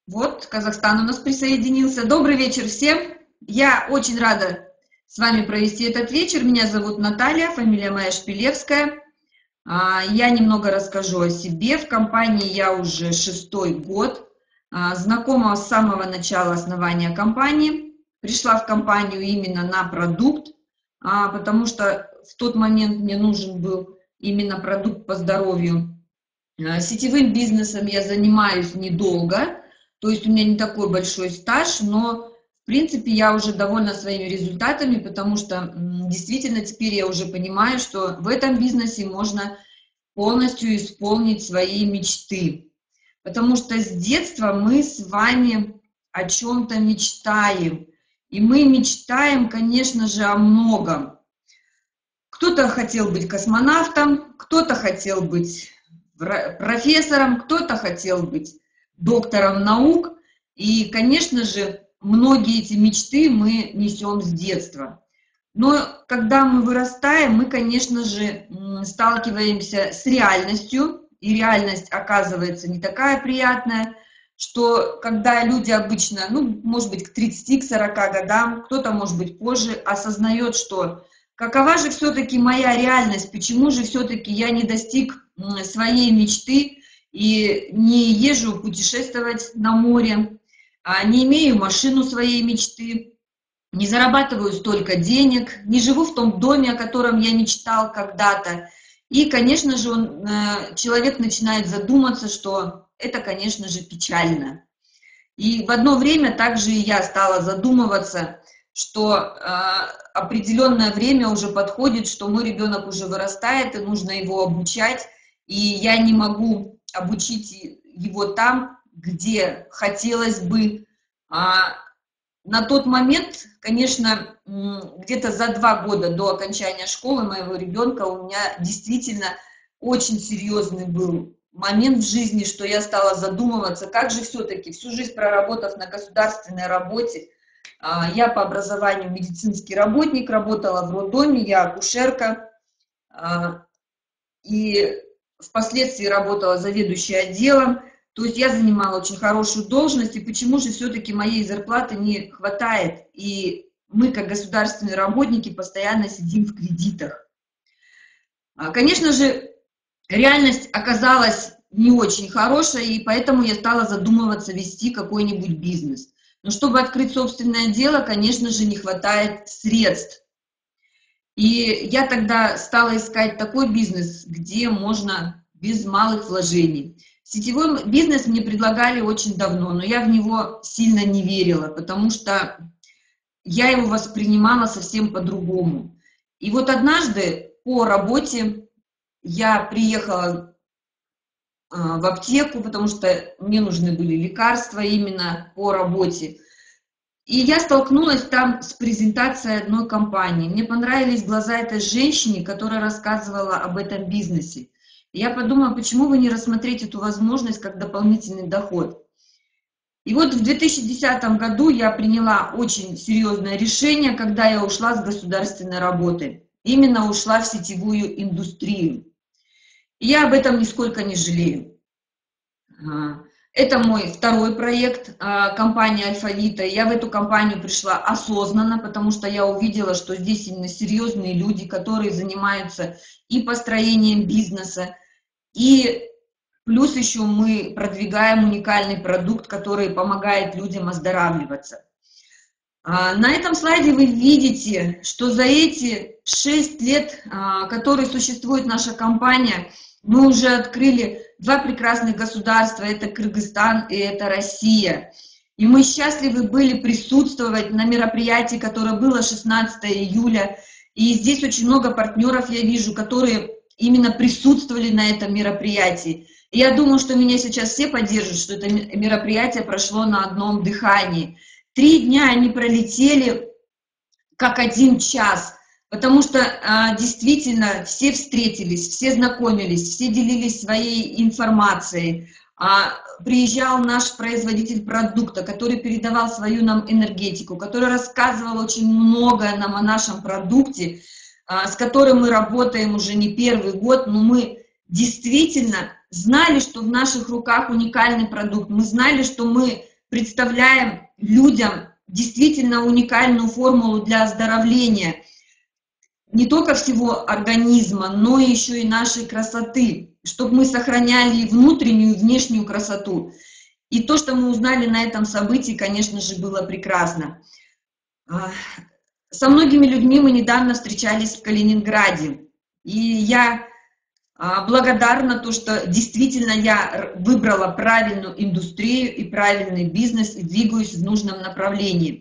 Вот, Казахстан у нас присоединился. Добрый вечер всем. Я очень рада с вами провести этот вечер. Меня зовут Наталья, фамилия моя Шпилевская. Я немного расскажу о себе. В компании я уже 6-й год. Знакома с самого начала основания компании. Пришла в компанию именно на продукт, потому что в тот момент мне нужен был именно продукт по здоровью. Сетевым бизнесом я занимаюсь недолго, то есть у меня не такой большой стаж, но в принципе я уже довольна своими результатами, потому что действительно теперь я уже понимаю, что в этом бизнесе можно полностью исполнить свои мечты. Потому что с детства мы с вами о чем-то мечтаем. И мы мечтаем, конечно же, о многом. Кто-то хотел быть космонавтом, кто-то хотел быть профессором, кто-то хотел быть доктором наук. И, конечно же, многие эти мечты мы несем с детства. Но когда мы вырастаем, мы, конечно же, сталкиваемся с реальностью, и реальность оказывается не такая приятная, что когда люди обычно, может быть, к 30-40 годам, кто-то, может быть, позже, осознает, что какова же все-таки моя реальность, почему же все-таки я не достиг своей мечты и не езжу путешествовать на море, не имею машину своей мечты, не зарабатываю столько денег, не живу в том доме, о котором я мечтал когда-то. И, конечно же, человек начинает задуматься, что это, конечно же, печально. И в одно время также и я стала задумываться, что определенное время уже подходит, что мой ребенок уже вырастает, и нужно его обучать, и я не могу обучить его там, где хотелось бы. На тот момент, конечно, где-то за 2 года до окончания школы моего ребенка у меня действительно очень серьезный был момент в жизни, что я стала задумываться, как же все-таки, всю жизнь проработав на государственной работе, я по образованию медицинский работник, работала в роддоме, я акушерка, и впоследствии работала заведующей отделом. То есть я занимала очень хорошую должность, и почему же все-таки моей зарплаты не хватает? И мы, как государственные работники, постоянно сидим в кредитах. Конечно же, реальность оказалась не очень хорошая, и поэтому я стала задумываться вести какой-нибудь бизнес. Но чтобы открыть собственное дело, конечно же, не хватает средств. И я тогда стала искать такой бизнес, где можно без малых вложений. Сетевой бизнес мне предлагали очень давно, но я в него сильно не верила, потому что я его воспринимала совсем по-другому. И вот однажды по работе я приехала в аптеку, потому что мне нужны были лекарства именно по работе. И я столкнулась там с презентацией одной компании. Мне понравились глаза этой женщины, которая рассказывала об этом бизнесе. Я подумала, почему бы не рассмотреть эту возможность как дополнительный доход. И вот в 2010 году я приняла очень серьезное решение, когда я ушла с государственной работы. Именно ушла в сетевую индустрию. И я об этом нисколько не жалею. Это мой второй проект, компания Альфавита. Я в эту компанию пришла осознанно, потому что я увидела, что здесь именно серьезные люди, которые занимаются и построением бизнеса, и плюс еще мы продвигаем уникальный продукт, который помогает людям оздоравливаться. На этом слайде вы видите, что за эти 6 лет, которые существует наша компания, мы уже открыли 2 прекрасных государства, это Кыргызстан и это Россия. И мы счастливы были присутствовать на мероприятии, которое было 16 июля. И здесь очень много партнеров я вижу, которые именно присутствовали на этом мероприятии. И я думаю, что меня сейчас все поддержат, что это мероприятие прошло на одном дыхании. 3 дня они пролетели как 1 час. Потому что действительно все встретились, все знакомились, все делились своей информацией. Приезжал наш производитель продукта, который передавал свою нам энергетику, который рассказывал очень многое нам о нашем продукте, с которым мы работаем уже не 1-й год, но мы действительно знали, что в наших руках уникальный продукт, мы знали, что мы представляем людям действительно уникальную формулу для оздоровления не только всего организма, но еще и нашей красоты, чтобы мы сохраняли внутреннюю и внешнюю красоту. И то, что мы узнали на этом событии, конечно же, было прекрасно. Со многими людьми мы недавно встречались в Калининграде, и я благодарна то, что действительно я выбрала правильную индустрию и правильный бизнес и двигаюсь в нужном направлении.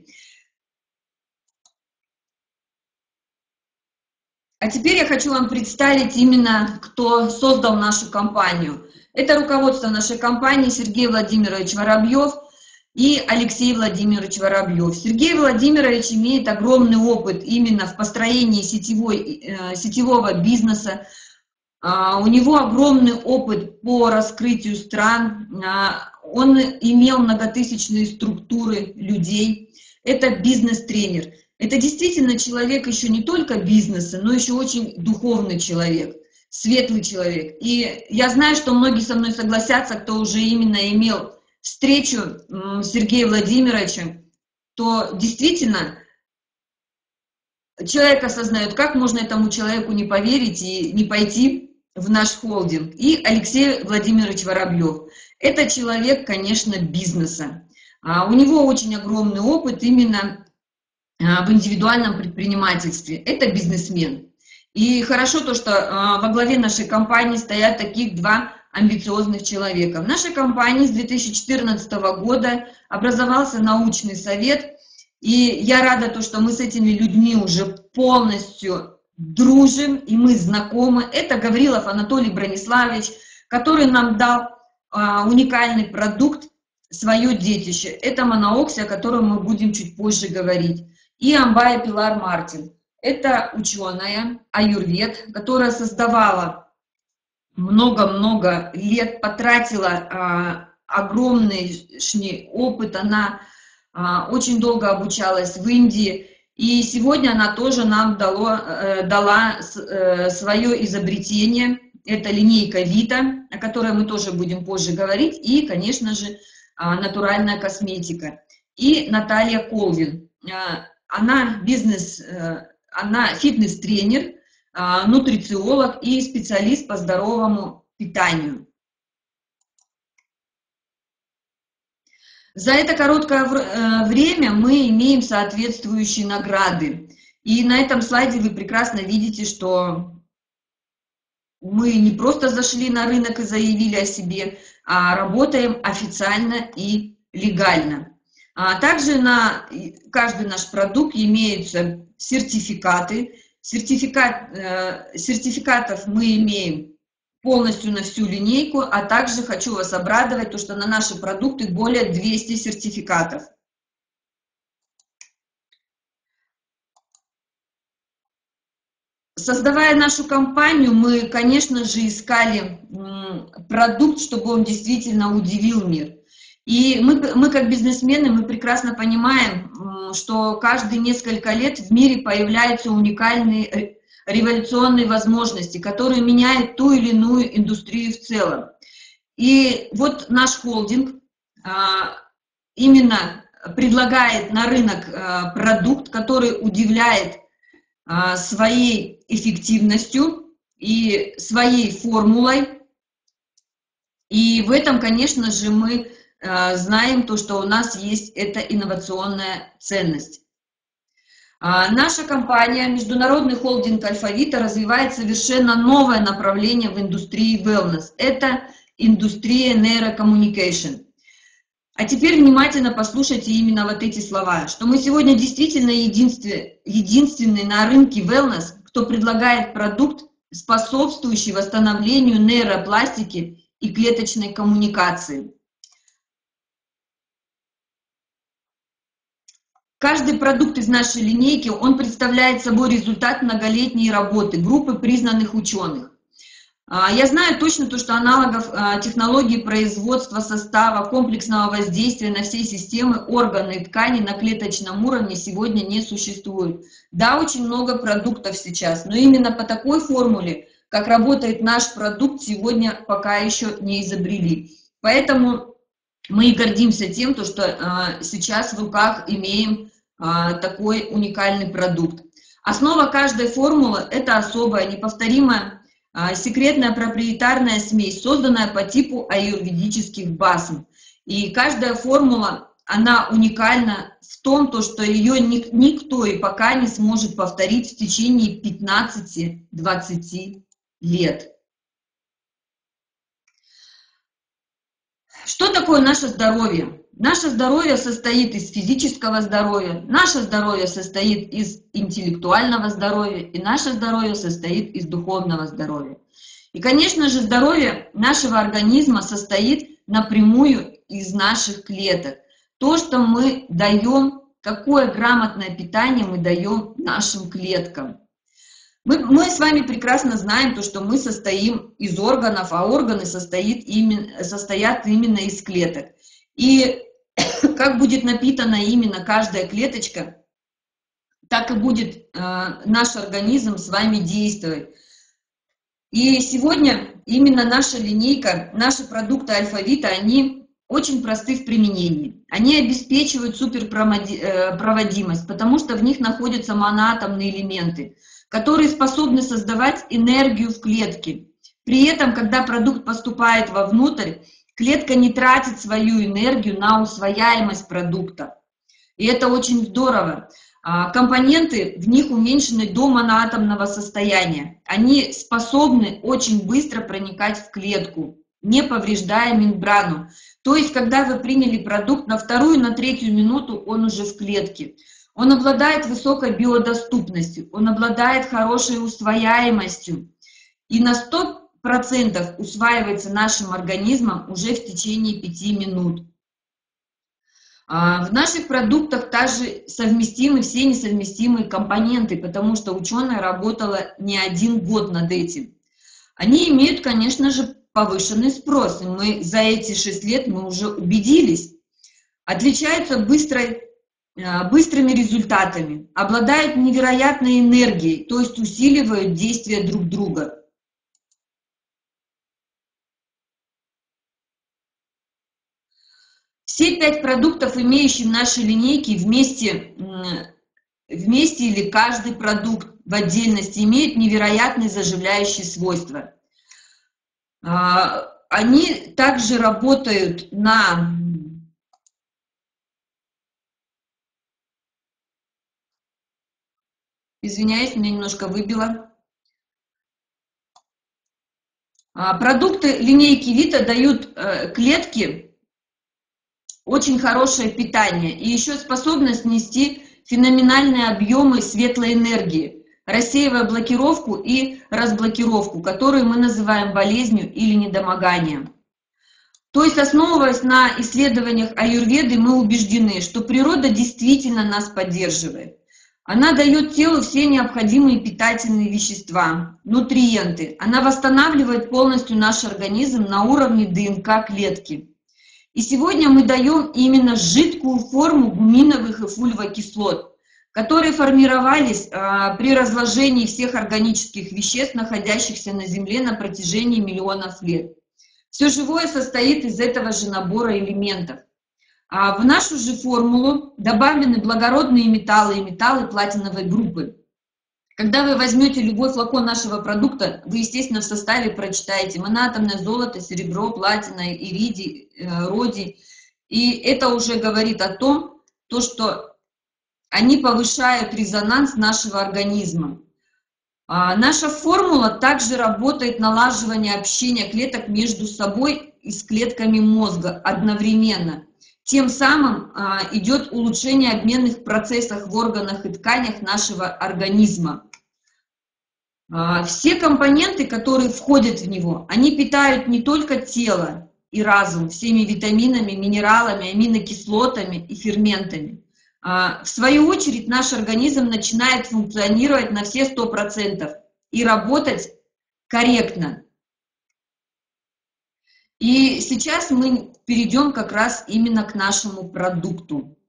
А теперь я хочу вам представить именно, кто создал нашу компанию. Это руководство нашей компании Сергей Владимирович Воробьев и Алексей Владимирович Воробьев. Сергей Владимирович имеет огромный опыт именно в построении сетевого бизнеса. У него огромный опыт по раскрытию стран. Он имел многотысячные структуры людей. Это бизнес-тренер. Это действительно человек еще не только бизнеса, но еще очень духовный человек, светлый человек. И я знаю, что многие со мной согласятся, кто уже именно имел встречу с Сергеем Владимировичем, то действительно человек осознает, как можно этому человеку не поверить и не пойти в наш холдинг. И Алексей Владимирович Воробьев. Это человек, конечно, бизнеса. У него очень огромный опыт именно в индивидуальном предпринимательстве. Это бизнесмен. И хорошо то, что во главе нашей компании стоят таких два амбициозных человека. В нашей компании с 2014 года образовался научный совет, и я рада то, что мы с этими людьми уже полностью дружим, и мы знакомы. Это Гаврилов Анатолий Брониславович, который нам дал уникальный продукт, свое детище. Это монооксия, о котором мы будем чуть позже говорить. И Амбая Пилар Мартин. Это ученая, аюрвед, которая создавала много-много лет, потратила огромный опыт, она очень долго обучалась в Индии, и сегодня она тоже нам дала свое изобретение, это линейка Вита, о которой мы тоже будем позже говорить, и, конечно же, натуральная косметика. И Наталья Колвин. Она фитнес-тренер, нутрициолог и специалист по здоровому питанию. За это короткое время мы имеем соответствующие награды. И на этом слайде вы прекрасно видите, что мы не просто зашли на рынок и заявили о себе, а работаем официально и легально. Также на каждый наш продукт имеются сертификаты. Сертификатов мы имеем полностью на всю линейку, а также хочу вас обрадовать, то, что на наши продукты более 200 сертификатов. Создавая нашу компанию, мы, конечно же, искали продукт, чтобы он действительно удивил мир. И мы как бизнесмены, мы прекрасно понимаем, что каждые несколько лет в мире появляются уникальные революционные возможности, которые меняют ту или иную индустрию в целом. И вот наш холдинг именно предлагает на рынок продукт, который удивляет своей эффективностью и своей формулой. И в этом, конечно же, мы знаем то, что у нас есть эта инновационная ценность. Наша компания, международный холдинг Альфа-Вита, развивает совершенно новое направление в индустрии wellness. Это индустрия нейрокоммуникейшн. А теперь внимательно послушайте именно вот эти слова, что мы сегодня действительно единственный на рынке wellness, кто предлагает продукт, способствующий восстановлению нейропластики и клеточной коммуникации. Каждый продукт из нашей линейки, он представляет собой результат многолетней работы группы признанных ученых. Я знаю точно то, что аналогов технологий производства состава, комплексного воздействия на все системы, органы и ткани на клеточном уровне сегодня не существует. Да, очень много продуктов сейчас, но именно по такой формуле, как работает наш продукт, сегодня пока еще не изобрели. Поэтому Мы гордимся тем, что сейчас в руках имеем такой уникальный продукт. Основа каждой формулы – это особая, неповторимая, секретная проприетарная смесь, созданная по типу аюрведических басм. И каждая формула, она уникальна в том, что ее никто и пока не сможет повторить в течение 15-20 лет. Что такое наше здоровье? Наше здоровье состоит из физического здоровья, наше здоровье состоит из интеллектуального здоровья, и наше здоровье состоит из духовного здоровья. И, конечно же, здоровье нашего организма состоит напрямую из наших клеток. То, что мы даем, какое грамотное питание мы даем нашим клеткам. Мы с вами прекрасно знаем, что мы состоим из органов, а органы состоят именно из клеток. И как будет напитана именно каждая клеточка, так и будет наш организм с вами действовать. И сегодня именно наша линейка, наши продукты Альфа-Вита, они очень просты в применении. Они обеспечивают суперпроводимость, потому что в них находятся моноатомные элементы, которые способны создавать энергию в клетке. При этом, когда продукт поступает вовнутрь, клетка не тратит свою энергию на усвояемость продукта. И это очень здорово. Компоненты в них уменьшены до моноатомного состояния. Они способны очень быстро проникать в клетку, не повреждая мембрану. То есть, когда вы приняли продукт, на вторую, на третью минуту он уже в клетке. Он обладает высокой биодоступностью, он обладает хорошей усвояемостью и на 100% усваивается нашим организмом уже в течение 5 минут. В наших продуктах также совместимы все несовместимые компоненты, потому что ученая работала не 1 год над этим. Они имеют, конечно же, повышенный спрос, и мы за эти 6 лет мы уже убедились. Отличаются быстрыми результатами, обладают невероятной энергией, то есть усиливают действия друг друга. Все 5 продуктов, имеющие в нашей линейке, вместе или каждый продукт в отдельности имеют невероятные заживляющие свойства. Они также работают на... Извиняюсь, меня немножко выбило. Продукты линейки Вита дают клетке очень хорошее питание и еще способность нести феноменальные объемы светлой энергии, рассеивая блокировку и разблокировку, которую мы называем болезнью или недомоганием. То есть, основываясь на исследованиях аюрведы, мы убеждены, что природа действительно нас поддерживает. Она дает телу все необходимые питательные вещества, нутриенты. Она восстанавливает полностью наш организм на уровне ДНК клетки. И сегодня мы даем именно жидкую форму гуминовых и фульвокислот, которые формировались при разложении всех органических веществ, находящихся на Земле на протяжении миллионов лет. Все живое состоит из этого же набора элементов. В нашу же формулу добавлены благородные металлы и металлы платиновой группы. Когда вы возьмете любой флакон нашего продукта, вы, естественно, в составе прочитаете моноатомное золото, серебро, платина, иридий, родий. И это уже говорит о том, что они повышают резонанс нашего организма. Наша формула также работает на налаживание общения клеток между собой и с клетками мозга одновременно. Тем самым идет улучшение обменных процессов в органах и тканях нашего организма. Все компоненты, которые входят в него, они питают не только тело и разум всеми витаминами, минералами, аминокислотами и ферментами. В свою очередь наш организм начинает функционировать на все 100% и работать корректно. И сейчас мы перейдем как раз именно к нашему продукту.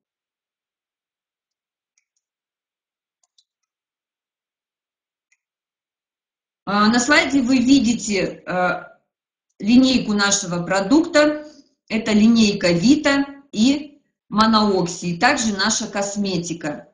На слайде вы видите линейку нашего продукта. Это линейка Vita и Monoxy, и также наша косметика.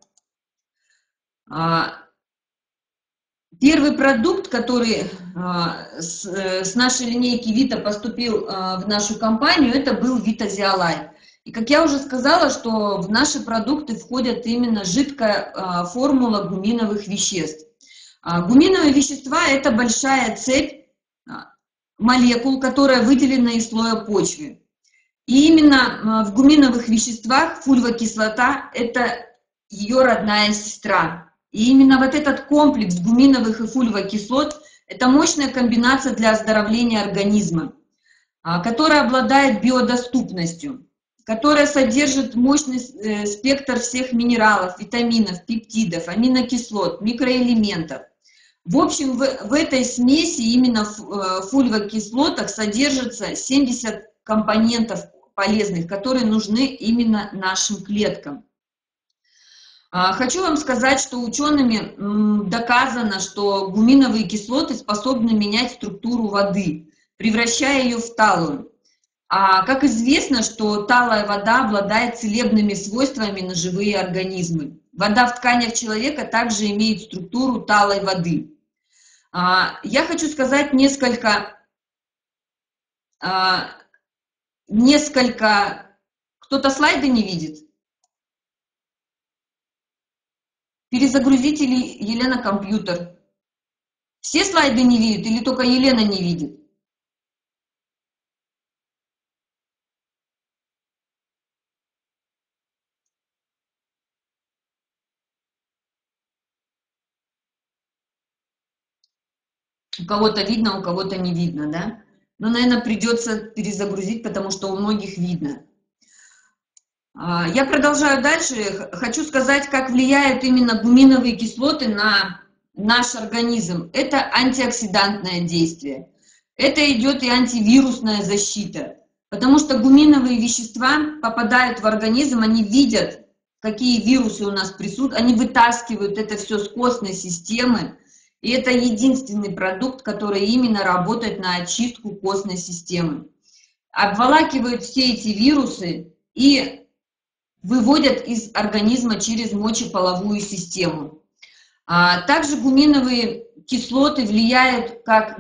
Первый продукт, который с нашей линейки Vita поступил в нашу компанию, это был Vita Zeolite. И как я уже сказала, что в наши продукты входят именно жидкая формула гуминовых веществ. Гуминовые вещества – это большая цепь молекул, которая выделена из слоя почвы. И именно в гуминовых веществах фульвокислота – это ее родная сестра. И именно вот этот комплекс гуминовых и фульвокислот – это мощная комбинация для оздоровления организма, которая обладает биодоступностью, которая содержит мощный спектр всех минералов, витаминов, пептидов, аминокислот, микроэлементов. В общем, в этой смеси именно в фульвокислотах содержится 70 компонентов полезных, которые нужны именно нашим клеткам. Хочу вам сказать, что учеными доказано, что гуминовые кислоты способны менять структуру воды, превращая ее в талую. А как известно, что талая вода обладает целебными свойствами на живые организмы. Вода в тканях человека также имеет структуру талой воды. Я хочу сказать несколько... Кто-то слайды не видит? Перезагрузите ли, Елена, компьютер? Все слайды не видят или только Елена не видит? У кого-то видно, у кого-то не видно, да? Но, наверное, придется перезагрузить, потому что у многих видно. Я продолжаю дальше. Хочу сказать, как влияют именно гуминовые кислоты на наш организм. Это антиоксидантное действие. Это идет и антивирусная защита. Потому что гуминовые вещества попадают в организм, они видят, какие вирусы у нас присутствуют, они вытаскивают это все с костной системы. И это единственный продукт, который именно работает на очистку костной системы. Обволакивают все эти вирусы и выводят из организма через мочеполовую систему. Также гуминовые кислоты влияют как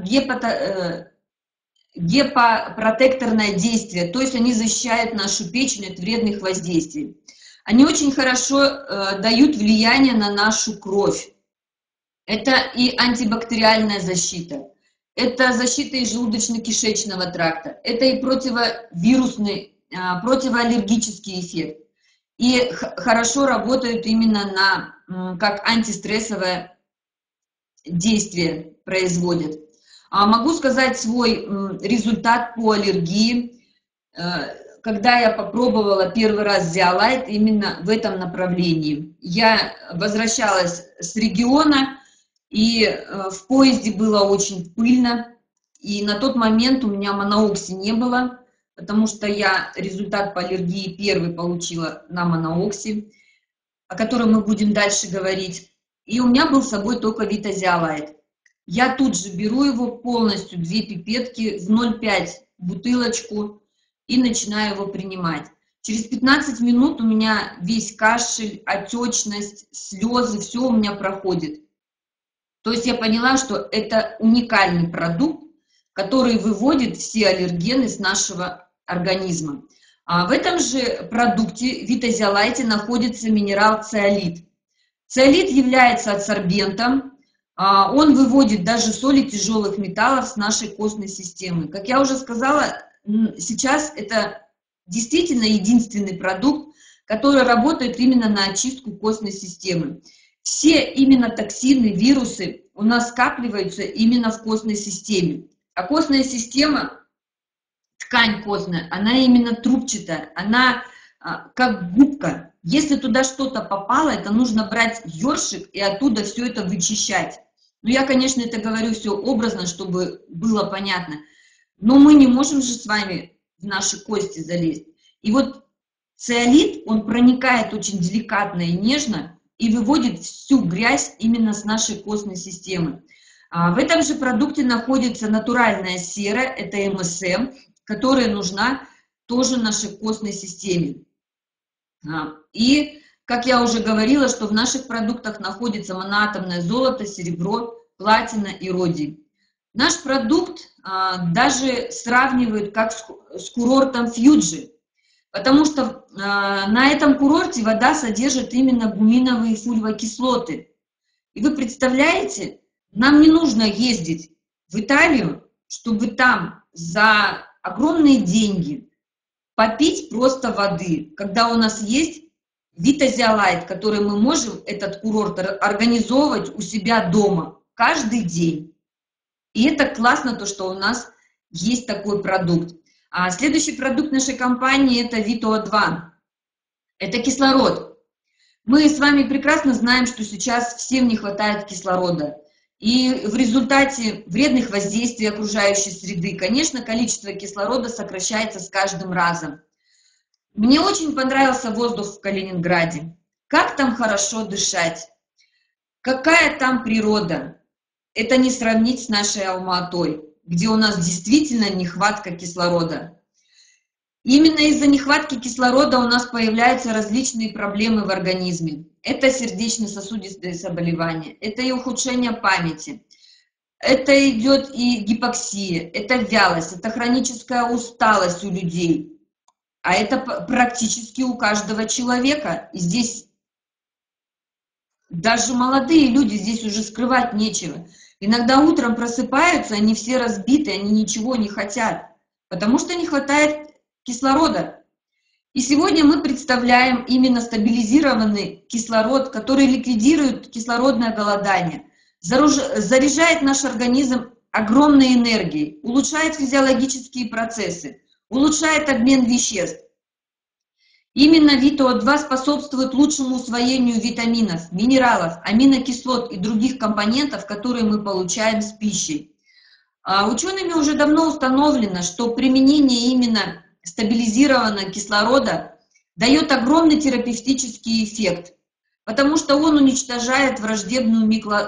гепапротекторное действие, то есть они защищают нашу печень от вредных воздействий. Они очень хорошо дают влияние на нашу кровь. Это и антибактериальная защита, это защита и желудочно-кишечного тракта, это и противовирусный, противоаллергический эффект. И хорошо работают именно как антистрессовое действие производят. Могу сказать свой результат по аллергии, когда я попробовала первый раз Zeolite именно в этом направлении. Я возвращалась с региона, и в поезде было очень пыльно, и на тот момент у меня Monoxy не было, потому что я результат по аллергии первый получила на Monoxy, о котором мы будем дальше говорить. И у меня был с собой только Vita Zeolite. Я тут же беру его полностью, 2 пипетки, в 0,5 бутылочку, и начинаю его принимать. Через 15 минут у меня весь кашель, отечность, слезы, все у меня проходит. То есть я поняла, что это уникальный продукт, который выводит все аллергены с нашего организма. В этом же продукте Vita Zeolite находится минерал циолит. Циолит является адсорбентом, он выводит даже соли тяжелых металлов с нашей костной системы. Как я уже сказала, сейчас это действительно единственный продукт, который работает именно на очистку костной системы. Все именно токсины, вирусы у нас скапливаются именно в костной системе. А костная система, ткань костная, она именно трубчатая, она как губка. Если туда что-то попало, это нужно брать ёршик и оттуда все это вычищать. Ну, я, конечно, это говорю все образно, чтобы было понятно. Но мы не можем же с вами в наши кости залезть. И вот циолит, он проникает очень деликатно и нежно и выводит всю грязь именно с нашей костной системы. В этом же продукте находится натуральная сера, это МСМ, которая нужна тоже нашей костной системе. И, как я уже говорила, что в наших продуктах находится моноатомное золото, серебро, платина и родий. Наш продукт даже сравнивают как с курортом Фьюджи, потому что на этом курорте вода содержит именно гуминовые фульвокислоты. И вы представляете, нам не нужно ездить в Италию, чтобы там за огромные деньги попить просто воды, когда у нас есть Витазиалайт, который мы можем этот курорт организовывать у себя дома каждый день. И это классно, то, что у нас есть такой продукт. А следующий продукт нашей компании – это Vito2. Это кислород. Мы с вами прекрасно знаем, что сейчас всем не хватает кислорода. И в результате вредных воздействий окружающей среды, конечно, количество кислорода сокращается с каждым разом. Мне очень понравился воздух в Калининграде. Как там хорошо дышать. Какая там природа. Это не сравнить с нашей Алма-Атой, где у нас действительно нехватка кислорода. Именно из-за нехватки кислорода у нас появляются различные проблемы в организме. Это сердечно-сосудистые заболевания, это и ухудшение памяти, это идет и гипоксия, это вялость, это хроническая усталость у людей. А это практически у каждого человека. И здесь даже молодые люди, здесь уже скрывать нечего. Иногда утром просыпаются, они все разбиты, они ничего не хотят, потому что не хватает кислорода. И сегодня мы представляем именно стабилизированный кислород, который ликвидирует кислородное голодание, заряжает наш организм огромной энергией, улучшает физиологические процессы, улучшает обмен веществ. Именно Vito2 способствует лучшему усвоению витаминов, минералов, аминокислот и других компонентов, которые мы получаем с пищей. Учеными уже давно установлено, что применение именно стабилизированного кислорода дает огромный терапевтический эффект, потому что он уничтожает враждебную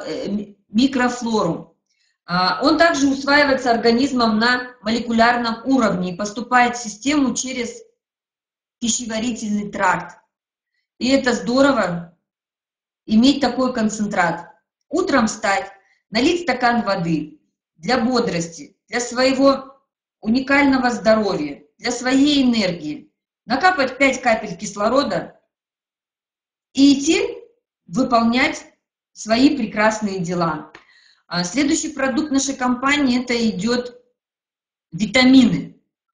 микрофлору. Он также усваивается организмом на молекулярном уровне и поступает в систему через пищеварительный тракт. И это здорово иметь такой концентрат. Утром встать, налить стакан воды для бодрости, для своего уникального здоровья, для своей энергии, накапать 5 капель кислорода и идти выполнять свои прекрасные дела. Следующий продукт нашей компании – это идет витамины.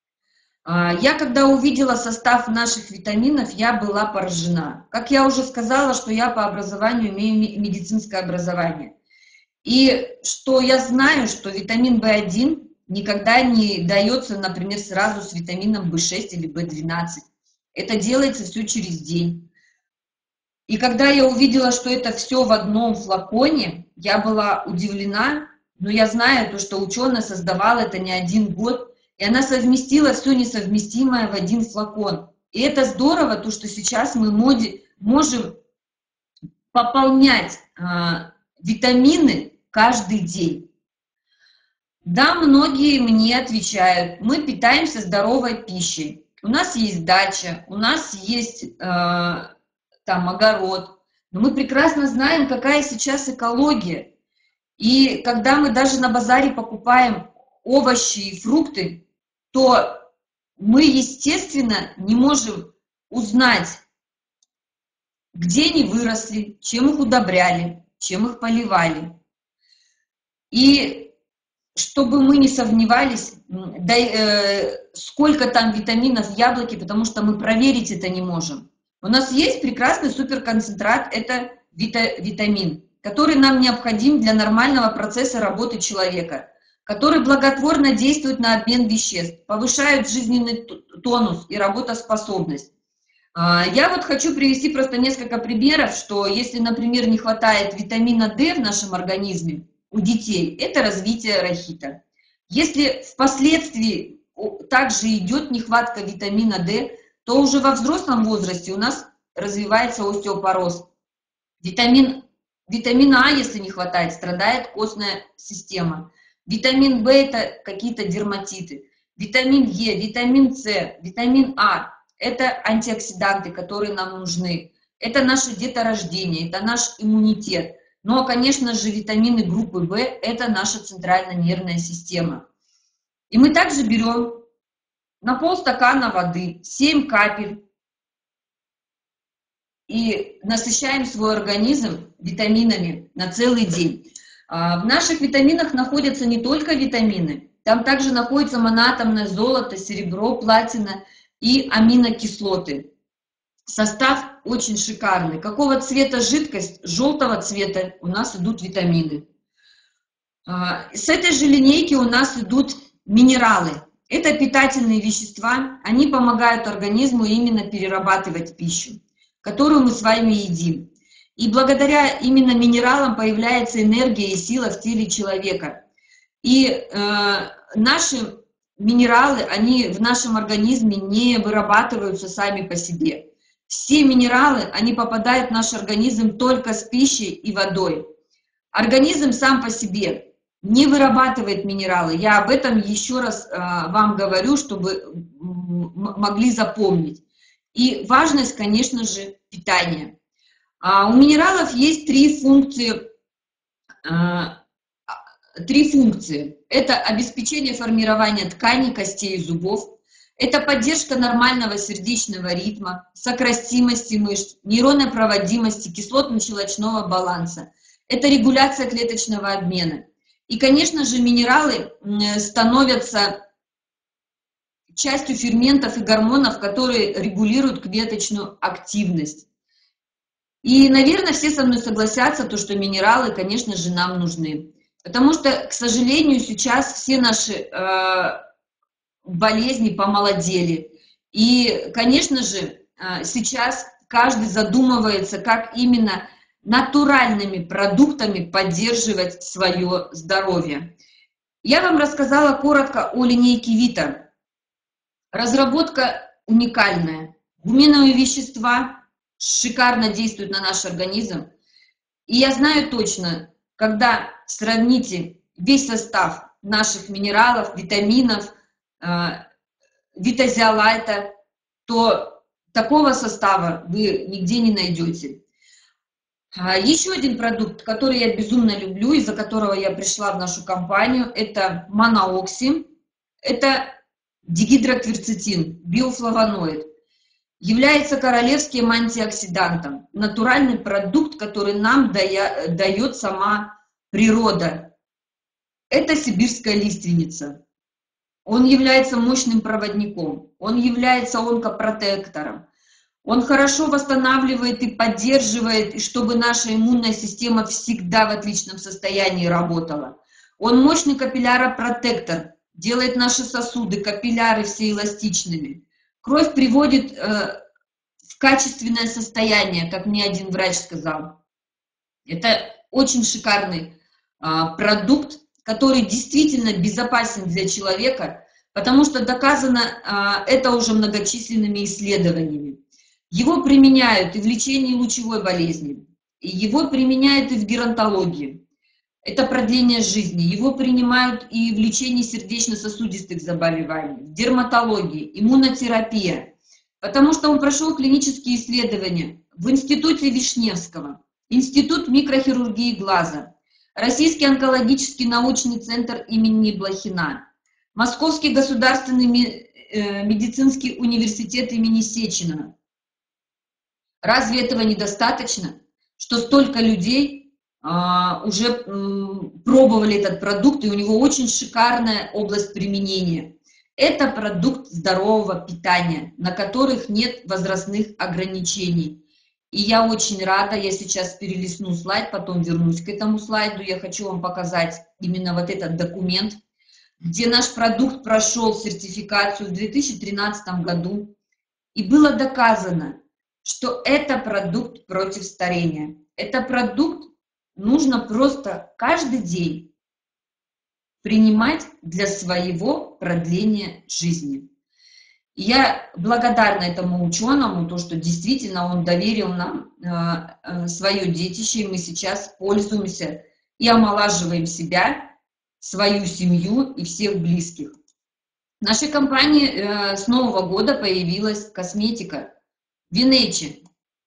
Я когда увидела состав наших витаминов, я была поражена. Как я уже сказала, что я по образованию имею медицинское образование. И что я знаю, что витамин В1 никогда не дается, например, сразу с витамином В6 или В12. Это делается все через день. И когда я увидела, что это все в одном флаконе, я была удивлена, но я знаю, то, что ученый создавал это не 1 год, и она совместила все несовместимое в один флакон. И это здорово, то, что сейчас мы можем пополнять витамины каждый день. Да, многие мне отвечают, мы питаемся здоровой пищей. У нас есть дача, у нас есть там огород, но мы прекрасно знаем, какая сейчас экология. И когда мы даже на базаре покупаем овощи и фрукты, то мы, естественно, не можем узнать, где они выросли, чем их удобряли, чем их поливали. И чтобы мы не сомневались, сколько там витаминов в яблоке, потому что мы проверить это не можем. У нас есть прекрасный суперконцентрат, это витамин, который нам необходим для нормального процесса работы человека, который благотворно действует на обмен веществ, повышает жизненный тонус и работоспособность. Я вот хочу привести просто несколько примеров, что если, например, не хватает витамина D в нашем организме у детей, это развитие рахита. Если впоследствии также идет нехватка витамина D, то уже во взрослом возрасте у нас развивается остеопороз. Витамина А, если не хватает, страдает костная система. Витамин В – это какие-то дерматиты. Витамин Е, витамин С, витамин А – это антиоксиданты, которые нам нужны. Это наше деторождение, это наш иммунитет. Но, конечно же, витамины группы В – это наша центральная нервная система. И мы также берем на полстакана воды 7 капель и насыщаем свой организм витаминами на целый день. В наших витаминах находятся не только витамины, там также находится моноатомное золото, серебро, платина и аминокислоты. Состав очень шикарный. Какого цвета жидкость? Желтого цвета у нас идут витамины. С этой же линейки у нас идут минералы. Это питательные вещества, они помогают организму именно перерабатывать пищу, которую мы с вами едим. И благодаря именно минералам появляется энергия и сила в теле человека. И наши минералы, они в нашем организме не вырабатываются сами по себе. Все минералы, они попадают в наш организм только с пищей и водой. Организм сам по себе не вырабатывает минералы. Я об этом еще раз вам говорю, чтобы могли запомнить. И важность, конечно же, питания. У минералов есть три функции. Это обеспечение формирования тканей, костей и зубов. Это поддержка нормального сердечного ритма, сокращимости мышц, нейронной проводимости, кислотно-щелочного баланса. Это регуляция клеточного обмена. И, конечно же, минералы становятся частью ферментов и гормонов, которые регулируют клеточную активность. И, наверное, все со мной согласятся, что минералы, конечно же, нам нужны. Потому что, к сожалению, сейчас все наши болезни помолодели. И, конечно же, сейчас каждый задумывается, как именно натуральными продуктами поддерживать свое здоровье. Я вам рассказала коротко о линейке Vita. Разработка уникальная. Гуминовые вещества шикарно действуют на наш организм. И я знаю точно, когда сравните весь состав наших минералов, витаминов, витазиолайта, то такого состава вы нигде не найдете. Еще один продукт, который я безумно люблю, из-за которого я пришла в нашу компанию, это моноокси. Это дигидрокверцетин, биофлавоноид. Является королевским антиоксидантом. Натуральный продукт, который нам дает сама природа. Это сибирская лиственница. Он является мощным проводником, он является онкопротектором. Он хорошо восстанавливает и поддерживает, и чтобы наша иммунная система всегда в отличном состоянии работала. Он мощный капилляропротектор, делает наши сосуды, капилляры все эластичными. Кровь приводит в качественное состояние, как мне один врач сказал. Это очень шикарный продукт, который действительно безопасен для человека, потому что доказано это уже многочисленными исследованиями. Его применяют и в лечении лучевой болезни, и его применяют и в геронтологии. Это продление жизни. Его принимают и в лечении сердечно-сосудистых заболеваний, в дерматологии, иммунотерапия, потому что он прошел клинические исследования в Институте Вишневского, Институт микрохирургии глаза, Российский онкологический научный центр имени Блохина, Московский государственный медицинский университет имени Сеченова. Разве этого недостаточно, что столько людей уже пробовали этот продукт, и у него очень шикарная область применения? Это продукт здорового питания, на которых нет возрастных ограничений. И я очень рада, я сейчас перелистну слайд, потом вернусь к этому слайду. Я хочу вам показать именно вот этот документ, где наш продукт прошел сертификацию в 2013 году. И было доказано, что это продукт против старения. Это продукт нужно просто каждый день принимать для своего продления жизни. И я благодарна этому ученому, то, что действительно он доверил нам свое детище, и мы сейчас пользуемся и омолаживаем себя, свою семью и всех близких. В нашей компании с Нового года появилась косметика Винечи.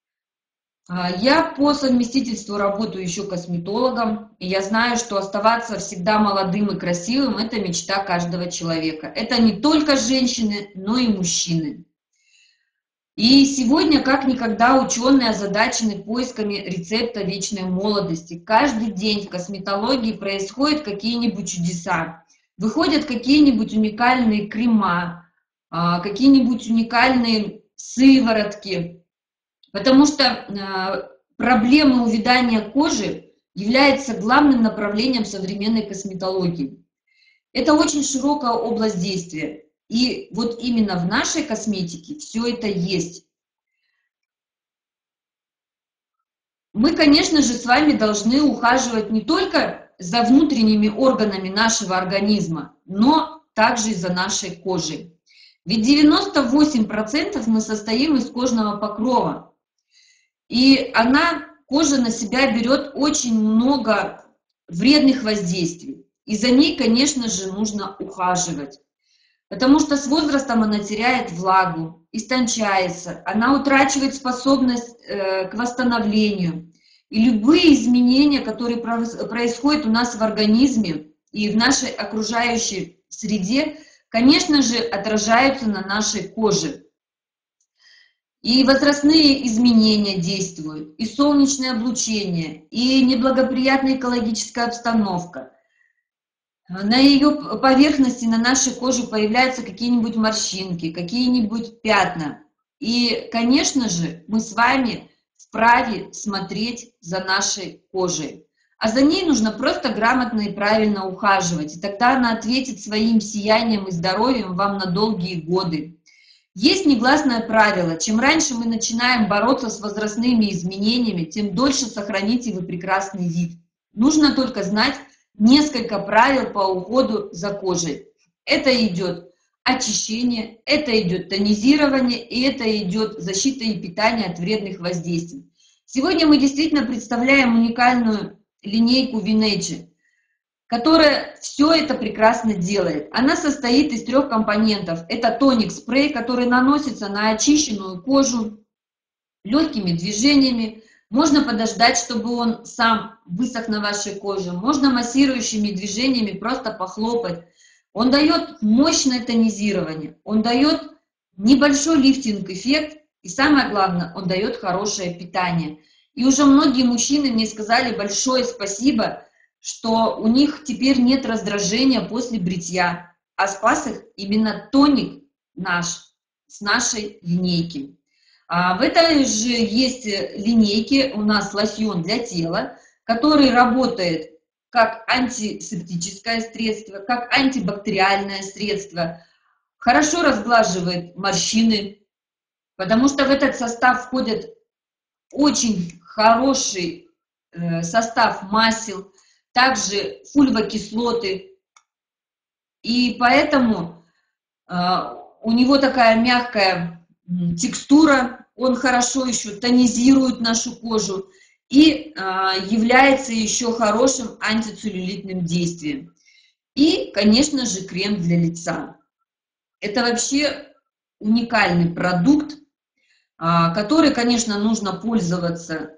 Я по совместительству работаю еще косметологом, и я знаю, что оставаться всегда молодым и красивым – это мечта каждого человека. Это не только женщины, но и мужчины. И сегодня, как никогда, ученые озадачены поисками рецепта вечной молодости. Каждый день в косметологии происходят какие-нибудь чудеса. Выходят какие-нибудь уникальные крема, какие-нибудь уникальные сыворотки. Потому что проблема увядания кожи является главным направлением современной косметологии. Это очень широкая область действия. И вот именно в нашей косметике все это есть. Мы, конечно же, с вами должны ухаживать не только за внутренними органами нашего организма, но также и за нашей кожей. Ведь 98% мы состоим из кожного покрова. И кожа на себя берет очень много вредных воздействий. И за ней, конечно же, нужно ухаживать. Потому что с возрастом она теряет влагу, истончается, она утрачивает способность к восстановлению. И любые изменения, которые происходят у нас в организме и в нашей окружающей среде, конечно же, отражаются на нашей коже. И возрастные изменения действуют, и солнечное облучение, и неблагоприятная экологическая обстановка. На ее поверхности, на нашей коже появляются какие-нибудь морщинки, какие-нибудь пятна. И, конечно же, мы с вами вправе смотреть за нашей кожей. А за ней нужно просто грамотно и правильно ухаживать. И тогда она ответит своим сиянием и здоровьем вам на долгие годы. Есть негласное правило: чем раньше мы начинаем бороться с возрастными изменениями, тем дольше сохраните вы прекрасный вид. Нужно только знать несколько правил по уходу за кожей. Это идет очищение, это идет тонизирование, и это идет защита и питание от вредных воздействий. Сегодня мы действительно представляем уникальную линейку Винечи, которая все это прекрасно делает. Она состоит из 3 компонентов. Это тоник-спрей, который наносится на очищенную кожу легкими движениями. Можно подождать, чтобы он сам высох на вашей коже. Можно массирующими движениями просто похлопать. Он дает мощное тонизирование, он дает небольшой лифтинг-эффект, и самое главное, он дает хорошее питание. И уже многие мужчины мне сказали большое спасибо, что у них теперь нет раздражения после бритья, а спас их именно тоник наш, с нашей линейки. В этой же есть линейке у нас лосьон для тела, который работает как антисептическое средство, как антибактериальное средство, хорошо разглаживает морщины, потому что в этот состав входит очень хороший состав масел, также фульвокислоты, и поэтому у него такая мягкая текстура, он хорошо еще тонизирует нашу кожу и является еще хорошим антицеллюлитным действием. И, конечно же, крем для лица. Это вообще уникальный продукт, который, конечно, нужно пользоваться,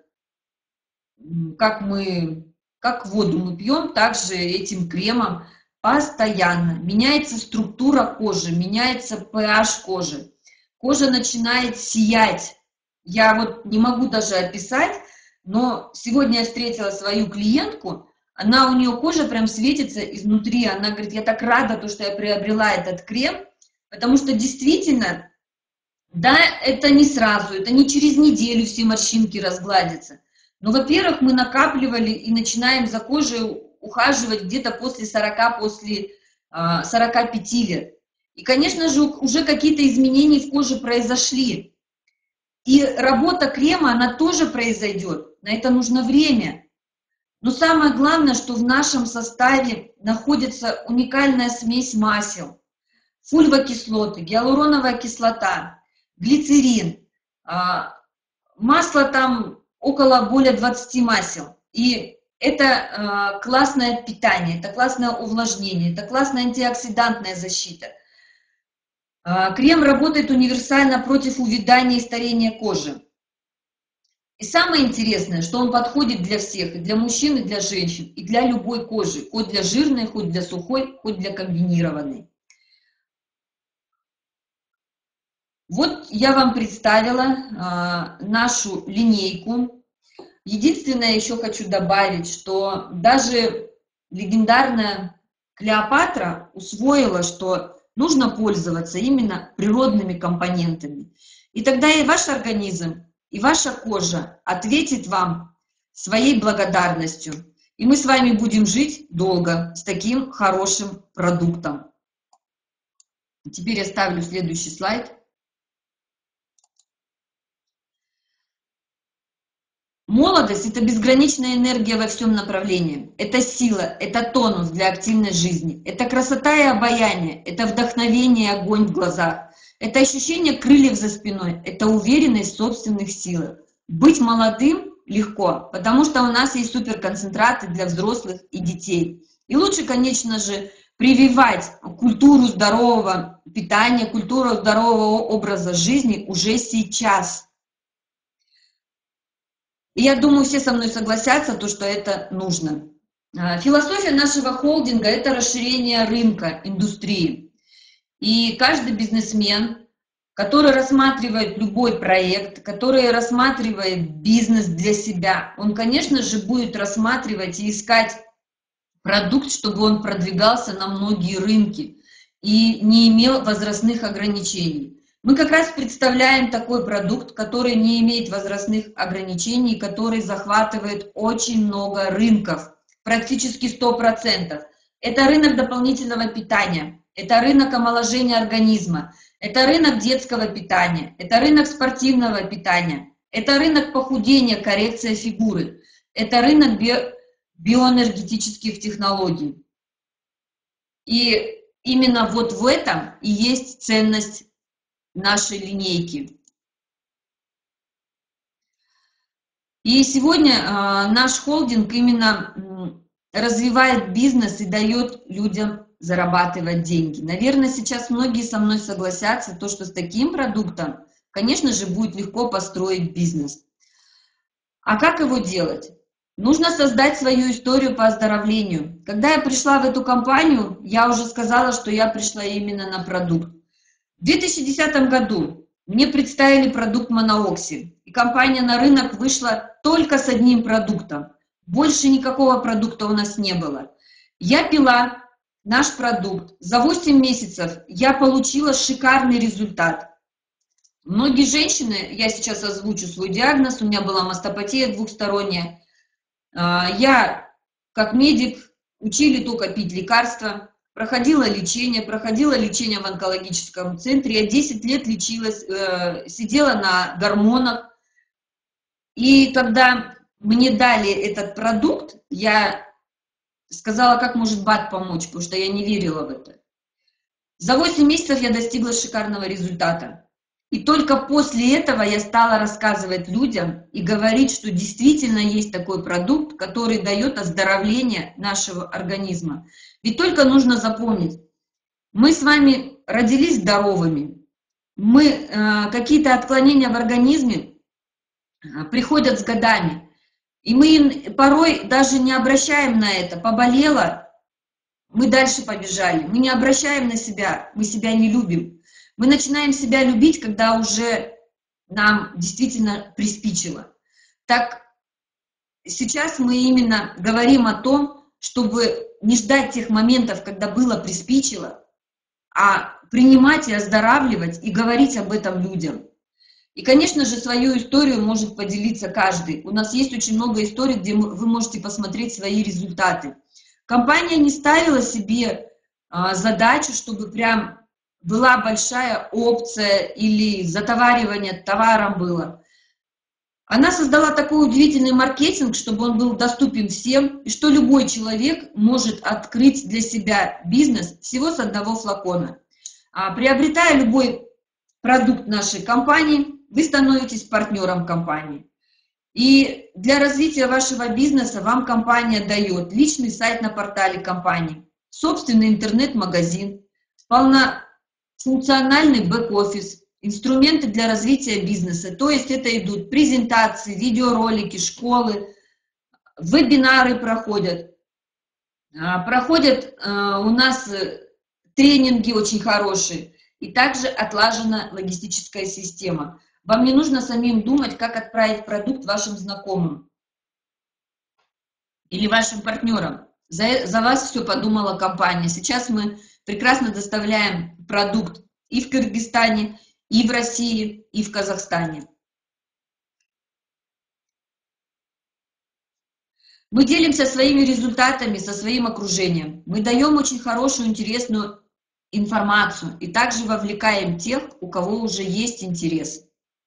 как воду мы пьем, также этим кремом постоянно. Меняется структура кожи, меняется pH кожи. Кожа начинает сиять. Я вот не могу даже описать, но сегодня я встретила свою клиентку, у нее кожа прям светится изнутри. Она говорит: я так рада, что я приобрела этот крем, потому что действительно, да, это не сразу, это не через неделю все морщинки разгладятся. Но, во-первых, мы накапливали и начинаем за кожей ухаживать где-то после 40, после 45 лет. И, конечно же, уже какие-то изменения в коже произошли. И работа крема, она тоже произойдет. На это нужно время. Но самое главное, что в нашем составе находится уникальная смесь масел, фульвокислоты, гиалуроновая кислота, глицерин, масло там более 20 масел. И это классное питание, это классное увлажнение, это классная антиоксидантная защита. Крем работает универсально против увядания и старения кожи. И самое интересное, что он подходит для всех, и для мужчин, и для женщин, и для любой кожи, хоть для жирной, хоть для сухой, хоть для комбинированной. Вот я вам представила нашу линейку. Единственное, еще хочу добавить, что даже легендарная Клеопатра усвоила, что нужно пользоваться именно природными компонентами. И тогда и ваш организм, и ваша кожа ответит вам своей благодарностью. И мы с вами будем жить долго с таким хорошим продуктом. Теперь я ставлю следующий слайд. Молодость – это безграничная энергия во всем направлении. Это сила, это тонус для активной жизни. Это красота и обаяние, это вдохновение и огонь в глазах. Это ощущение крыльев за спиной, это уверенность в собственных силах. Быть молодым легко, потому что у нас есть суперконцентраты для взрослых и детей. И лучше, конечно же, прививать культуру здорового питания, культуру здорового образа жизни уже сейчас. И я думаю, все со мной согласятся, то, что это нужно. Философия нашего холдинга – это расширение рынка, индустрии. И каждый бизнесмен, который рассматривает любой проект, который рассматривает бизнес для себя, он, конечно же, будет рассматривать и искать продукт, чтобы он продвигался на многие рынки и не имел возрастных ограничений. Мы как раз представляем такой продукт, который не имеет возрастных ограничений, который захватывает очень много рынков, практически 100%. Это рынок дополнительного питания, это рынок омоложения организма, это рынок детского питания, это рынок спортивного питания, это рынок похудения, коррекция фигуры, это рынок биоэнергетических технологий. И именно вот в этом и есть ценность нашей линейки. И сегодня наш холдинг именно развивает бизнес и дает людям зарабатывать деньги. Наверное, сейчас многие со мной согласятся, то, что с таким продуктом, конечно же, будет легко построить бизнес. А как его делать? Нужно создать свою историю по оздоровлению. Когда я пришла в эту компанию, я уже сказала, что я пришла именно на продукт. В 2010 году мне представили продукт Моноокси, и компания на рынок вышла только с одним продуктом. Больше никакого продукта у нас не было. Я пила наш продукт. За 8 месяцев я получила шикарный результат. Многие женщины, я сейчас озвучу свой диагноз, у меня была мастопатия двухсторонняя. Я, как медик, учили только пить лекарства. Проходила лечение в онкологическом центре. Я 10 лет лечилась, сидела на гормонах. И когда мне дали этот продукт, я сказала, как может БАД помочь, потому что я не верила в это. За 8 месяцев я достигла шикарного результата. И только после этого я стала рассказывать людям и говорить, что действительно есть такой продукт, который дает оздоровление нашего организма. Ведь только нужно запомнить, мы с вами родились здоровыми, какие-то отклонения в организме приходят с годами, и мы порой даже не обращаем на это. Поболело, мы дальше побежали, мы не обращаем на себя, мы себя не любим. Мы начинаем себя любить, когда уже нам действительно приспичило. Так сейчас мы именно говорим о том, чтобы не ждать тех моментов, когда было приспичило, а принимать и оздоравливать, и говорить об этом людям. И, конечно же, свою историю может поделиться каждый. У нас есть очень много историй, где вы можете посмотреть свои результаты. Компания не ставила себе задачу, чтобы прям была большая опция или затоваривание товаром было. Она создала такой удивительный маркетинг, чтобы он был доступен всем, и что любой человек может открыть для себя бизнес всего с одного флакона. Приобретая любой продукт нашей компании, вы становитесь партнером компании. И для развития вашего бизнеса вам компания дает личный сайт на портале компании, собственный интернет-магазин, функциональный бэк-офис, инструменты для развития бизнеса, то есть это идут презентации, видеоролики, школы, вебинары проходят. Проходят у нас тренинги очень хорошие, и также отлажена логистическая система. Вам не нужно самим думать, как отправить продукт вашим знакомым или вашим партнерам. За вас все подумала компания. Сейчас мы прекрасно доставляем продукт и в Кыргызстане, и в России, и в Казахстане. Мы делимся своими результатами со своим окружением. Мы даем очень хорошую, интересную информацию и также вовлекаем тех, у кого уже есть интерес.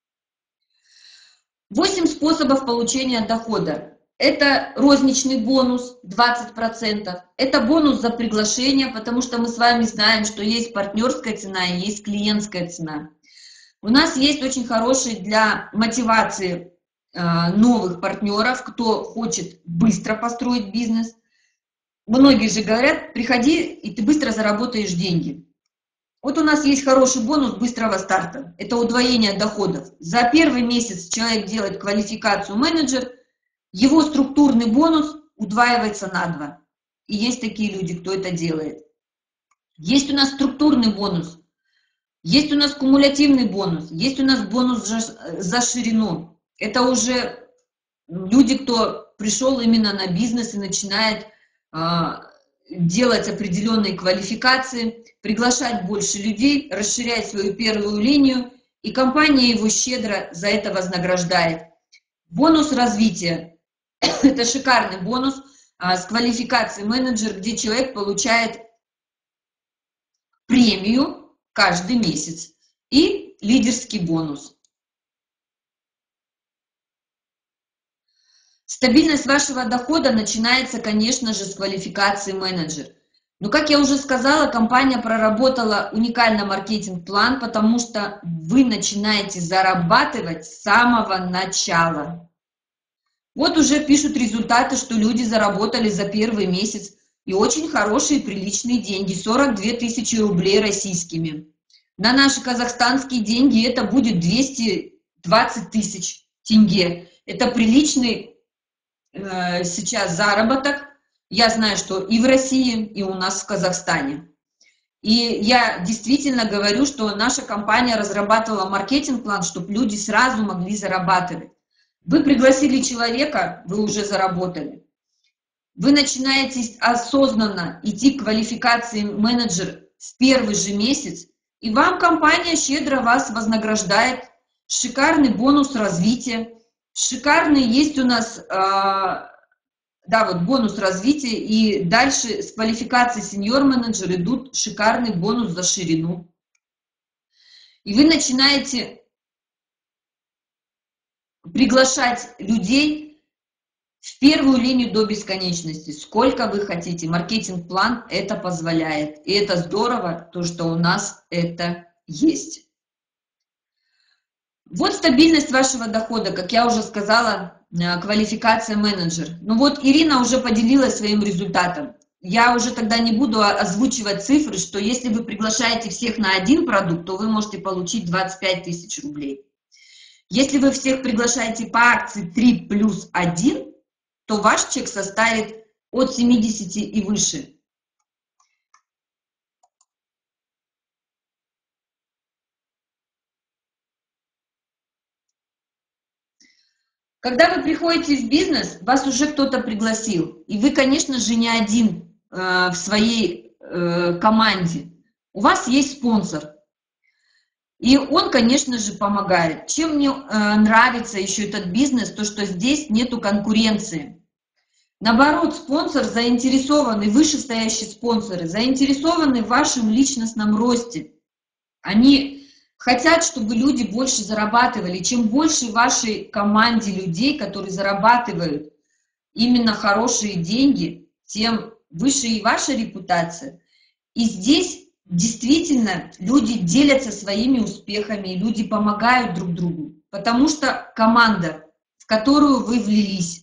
8 способов получения дохода. Это розничный бонус 20%. Это бонус за приглашение, потому что мы с вами знаем, что есть партнерская цена и есть клиентская цена. У нас есть очень хороший для мотивации новых партнеров, кто хочет быстро построить бизнес. Многие же говорят, приходи, и ты быстро заработаешь деньги. Вот у нас есть хороший бонус быстрого старта. Это удвоение доходов. За первый месяц человек делает квалификацию менеджер, его структурный бонус удваивается на 2. И есть такие люди, кто это делает. Есть у нас структурный бонус, есть у нас кумулятивный бонус, есть у нас бонус за ширину. Это уже люди, кто пришел именно на бизнес и начинает делать определенные квалификации, приглашать больше людей, расширять свою первую линию, и компания его щедро за это вознаграждает. Бонус развития – это шикарный бонус с квалификацией менеджер, где человек получает премию каждый месяц и лидерский бонус. Стабильность вашего дохода начинается, конечно же, с квалификации менеджер. Но, как я уже сказала, компания проработала уникальный маркетинг-план, потому что вы начинаете зарабатывать с самого начала. Вот уже пишут результаты, что люди заработали за первый месяц и очень хорошие, приличные деньги, 42 тысячи рублей российскими. На наши казахстанские деньги это будет 220 тысяч тенге. Это приличный сейчас заработок. Я знаю, что и в России, и у нас в Казахстане. И я действительно говорю, что наша компания разрабатывала маркетинг-план, чтобы люди сразу могли зарабатывать. Вы пригласили человека, вы уже заработали. Вы начинаете осознанно идти к квалификации менеджер в первый же месяц, и вам компания щедро вас вознаграждает. Шикарный бонус развития. Шикарный есть у нас, вот бонус развития, и дальше с квалификацией сеньор-менеджер идут шикарный бонус за ширину. И вы начинаете приглашать людей в первую линию до бесконечности, сколько вы хотите. Маркетинг-план это позволяет, и это здорово, то, что у нас это есть. Вот стабильность вашего дохода, как я уже сказала, квалификация менеджер. Ну вот Ирина уже поделилась своим результатом. Я уже тогда не буду озвучивать цифры, что если вы приглашаете всех на один продукт, то вы можете получить 25 тысяч рублей. Если вы всех приглашаете по акции 3+1, то ваш чек составит от 70 и выше. Когда вы приходите в бизнес, вас уже кто-то пригласил, и вы, конечно же, не один в своей команде. У вас есть спонсор, и он, конечно же, помогает. Чем мне нравится еще этот бизнес, то что здесь нету конкуренции. Наоборот, спонсор заинтересованный, вышестоящие спонсоры, заинтересованы в вашем личностном росте. Они хотят, чтобы люди больше зарабатывали. Чем больше в вашей команде людей, которые зарабатывают именно хорошие деньги, тем выше и ваша репутация. И здесь действительно люди делятся своими успехами, люди помогают друг другу, потому что команда, в которую вы влились.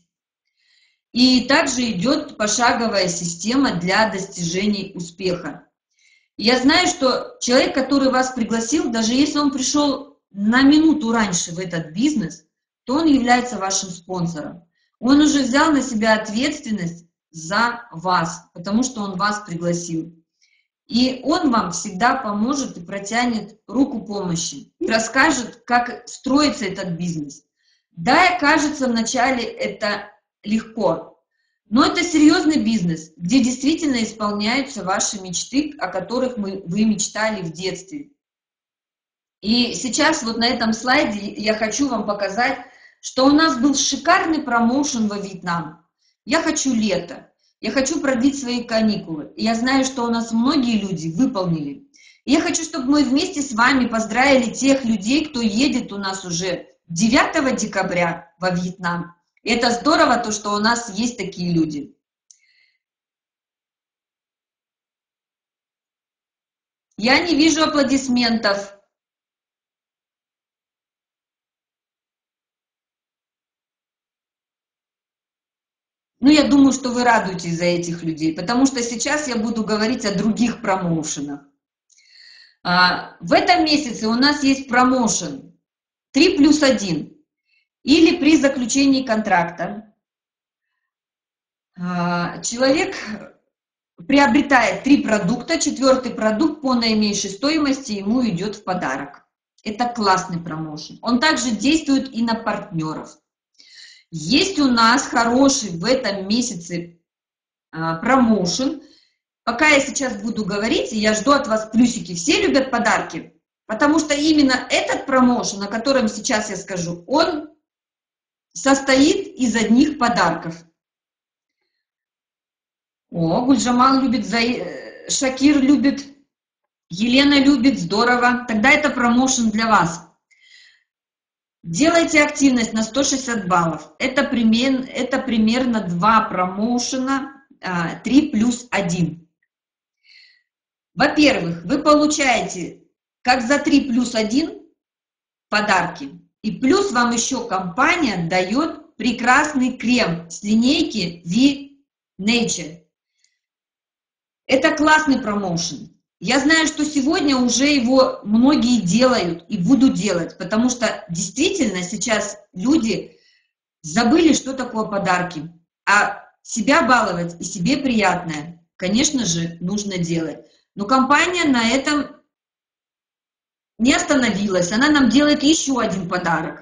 И также идет пошаговая система для достижения успеха. Я знаю, что человек, который вас пригласил, даже если он пришел на минуту раньше в этот бизнес, то он является вашим спонсором. Он уже взял на себя ответственность за вас, потому что он вас пригласил. И он вам всегда поможет и протянет руку помощи, и расскажет, как строится этот бизнес. Да, кажется, вначале это легко, но это серьезный бизнес, где действительно исполняются ваши мечты, о которых вы мечтали в детстве. И сейчас вот на этом слайде я хочу вам показать, что у нас был шикарный промоушен во Вьетнам. Я хочу лето, я хочу продлить свои каникулы. И я знаю, что у нас многие люди выполнили. И я хочу, чтобы мы вместе с вами поздравили тех людей, кто едет у нас уже 9 декабря во Вьетнам. И это здорово, то, что у нас есть такие люди. Я не вижу аплодисментов. Ну, я думаю, что вы радуетесь за этих людей, потому что сейчас я буду говорить о других промоушенах. В этом месяце у нас есть промоушен 3+1. Или при заключении контракта человек приобретает 3 продукта, 4-й продукт по наименьшей стоимости ему идет в подарок. Это классный промоушен. Он также действует и на партнеров. Есть у нас хороший в этом месяце промоушен. Пока я сейчас буду говорить, я жду от вас плюсики. Все любят подарки, потому что именно этот промоушен, о котором сейчас я скажу, он состоит из одних подарков. О, Гульджамал любит, Шакир любит, Елена любит, здорово. Тогда это промоушен для вас. Делайте активность на 160 баллов. Это примерно 2 промоушена 3+1. Во-первых, вы получаете как за 3+1 подарки. И плюс вам еще компания дает прекрасный крем с линейки V-Nature. Это классный промоушен. Я знаю, что сегодня уже его многие делают и будут делать, потому что действительно сейчас люди забыли, что такое подарки. А себя баловать и себе приятное, конечно же, нужно делать. Но компания на этом не остановилась, она нам делает еще один подарок.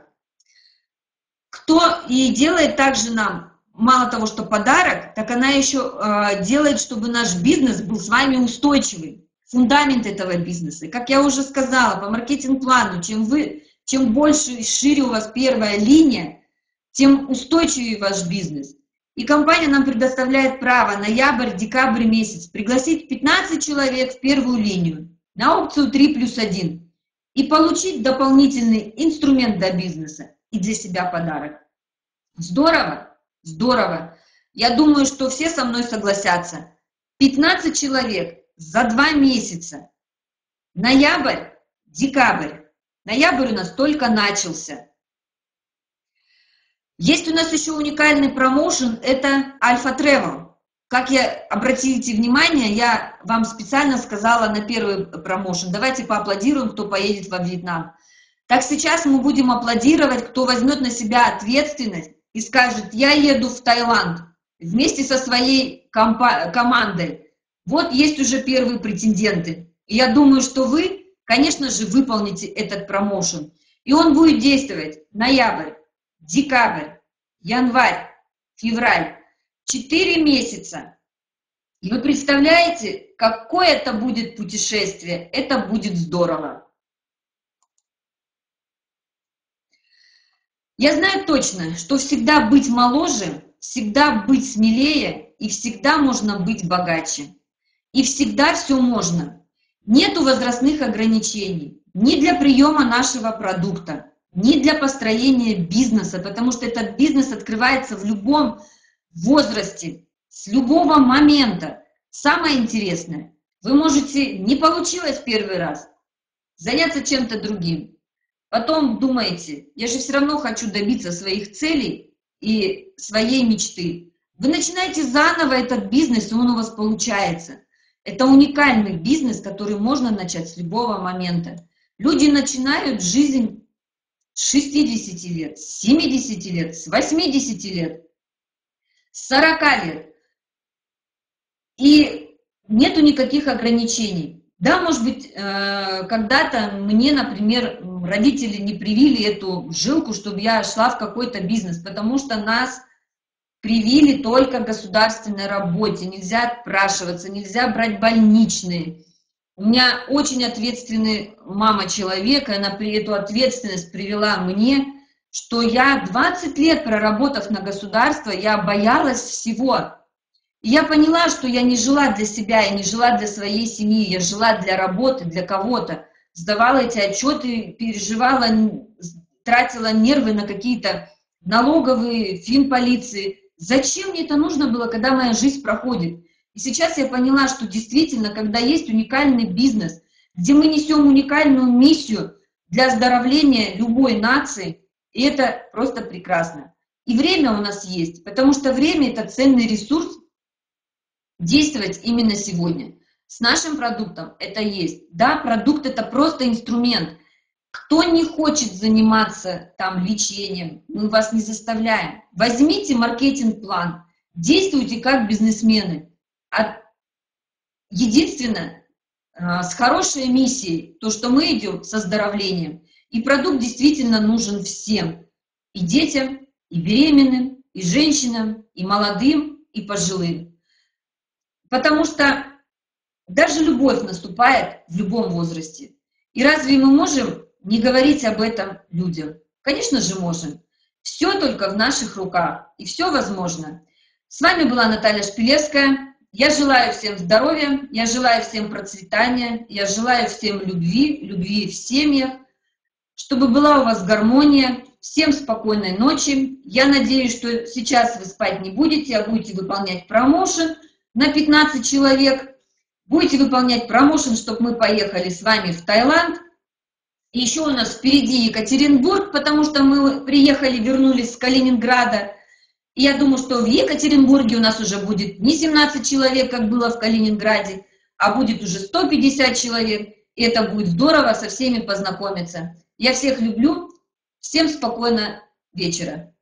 Кто и делает также нам, мало того, что подарок, так она еще делает, чтобы наш бизнес был с вами устойчивый. Фундамент этого бизнеса. И как я уже сказала, по маркетинг-плану, чем больше и шире у вас первая линия, тем устойчивее ваш бизнес. И компания нам предоставляет право ноябрь-декабрь месяц пригласить 15 человек в первую линию на опцию 3+1 и получить дополнительный инструмент для бизнеса и для себя подарок. Здорово? Здорово. Я думаю, что все со мной согласятся. 15 человек за 2 месяца. Ноябрь, декабрь. Ноябрь у нас только начался. Есть у нас еще уникальный промоушен, это Альфа Travel. Как обратите внимание, я вам специально сказала на первый промоушен. Давайте поаплодируем, кто поедет во Вьетнам. Так сейчас мы будем аплодировать, кто возьмет на себя ответственность и скажет: я еду в Таиланд вместе со своей командой. Вот есть уже первые претенденты. И я думаю, что вы, конечно же, выполните этот промоушен. И он будет действовать ноябрь, декабрь, январь, февраль. 4 месяца. И вы представляете, какое это будет путешествие? Это будет здорово. Я знаю точно, что всегда быть моложе, всегда быть смелее и всегда можно быть богаче. И всегда все можно. Нету возрастных ограничений ни для приема нашего продукта, ни для построения бизнеса, потому что этот бизнес открывается в любом возрасте, с любого момента. Самое интересное, вы можете, не получилось первый раз, заняться чем-то другим. Потом думаете: я же все равно хочу добиться своих целей и своей мечты. Вы начинаете заново этот бизнес, и он у вас получается. Это уникальный бизнес, который можно начать с любого момента. Люди начинают жизнь с 60 лет, с 70 лет, с 80 лет, с 40 лет. И нету никаких ограничений. Да, может быть, когда-то мне, например, родители не привили эту жилку, чтобы я шла в какой-то бизнес, потому что нас привили только к государственной работе, нельзя отпрашиваться, нельзя брать больничные. У меня очень ответственная мама человека, и она эту ответственность привела мне, что я 20 лет проработав на государство, я боялась всего. И я поняла, что я не жила для себя, я не жила для своей семьи, я жила для работы, для кого-то. Сдавала эти отчеты, переживала, тратила нервы на какие-то налоговые, финполиции. Зачем мне это нужно было, когда моя жизнь проходит? И сейчас я поняла, что действительно, когда есть уникальный бизнес, где мы несем уникальную миссию для оздоровления любой нации, и это просто прекрасно. И время у нас есть, потому что время – это ценный ресурс, действовать именно сегодня. С нашим продуктом это есть. Да, продукт – это просто инструмент. Кто не хочет заниматься там лечением, мы вас не заставляем. Возьмите маркетинг-план, действуйте как бизнесмены. Единственное, с хорошей миссией, то, что мы идем с оздоровлением. И продукт действительно нужен всем. И детям, и беременным, и женщинам, и молодым, и пожилым. Потому что даже любовь наступает в любом возрасте. И разве мы можем не говорить об этом людям? Конечно же можем. Все только в наших руках, и все возможно. С вами была Наталья Шпилевская. Я желаю всем здоровья, я желаю всем процветания, я желаю всем любви, любви в семьях, чтобы была у вас гармония. Всем спокойной ночи. Я надеюсь, что сейчас вы спать не будете, а будете выполнять промоушен на 15 человек. Будете выполнять промоушен, чтобы мы поехали с вами в Таиланд. И еще у нас впереди Екатеринбург, потому что мы приехали, вернулись с Калининграда. И я думаю, что в Екатеринбурге у нас уже будет не 17 человек, как было в Калининграде, а будет уже 150 человек. И это будет здорово со всеми познакомиться. Я всех люблю. Всем спокойного вечера.